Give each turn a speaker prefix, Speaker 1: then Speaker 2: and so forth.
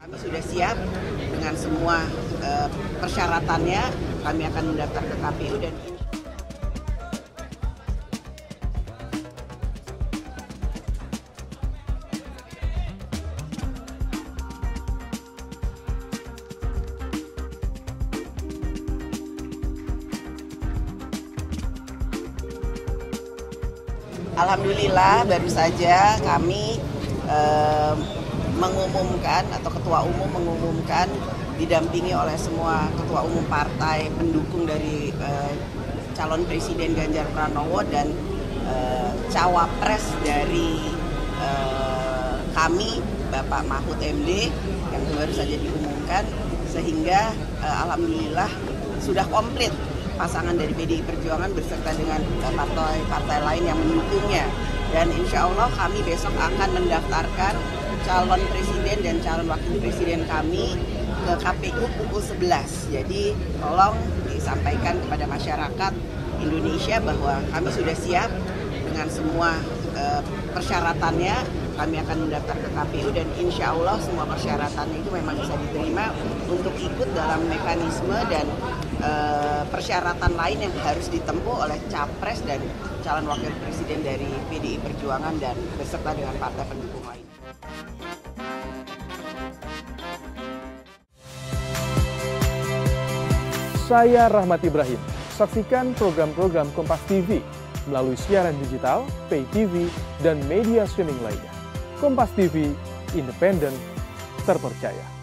Speaker 1: Kami sudah siap dengan semua persyaratannya. Kami akan mendaftar ke KPU dan alhamdulillah baru saja kami mengumumkan atau Ketua Umum mengumumkan didampingi oleh semua Ketua Umum partai pendukung dari calon Presiden Ganjar Pranowo dan Cawapres dari kami Bapak Mahfud MD yang baru saja diumumkan, sehingga alhamdulillah sudah komplit pasangan dari PDI Perjuangan beserta dengan partai-partai lain yang mendukungnya, dan insya Allah kami besok akan mendaftarkan calon presiden dan calon wakil presiden kami ke KPU pukul 11. Jadi tolong disampaikan kepada masyarakat Indonesia bahwa kami sudah siap dengan semua persyaratannya. Kami akan mendaftar ke KPU dan insya Allah semua persyaratannya itu memang bisa diterima untuk ikut dalam mekanisme dan persyaratan lain yang harus ditempuh oleh capres dan calon wakil presiden dari PDI Perjuangan dan beserta dengan partai pendukung lain.
Speaker 2: Saya Rahmat Ibrahim. Saksikan program-program Kompas TV melalui siaran digital, pay TV, dan media streaming lainnya. Kompas TV, independen, terpercaya.